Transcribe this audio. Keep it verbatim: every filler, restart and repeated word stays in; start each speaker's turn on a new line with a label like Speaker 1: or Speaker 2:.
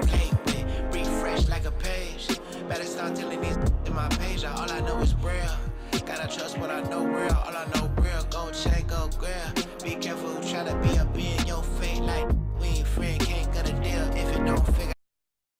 Speaker 1: plate with, refresh like a page. Better start telling these in my page, all I know is real. Gotta trust what I know real, all I know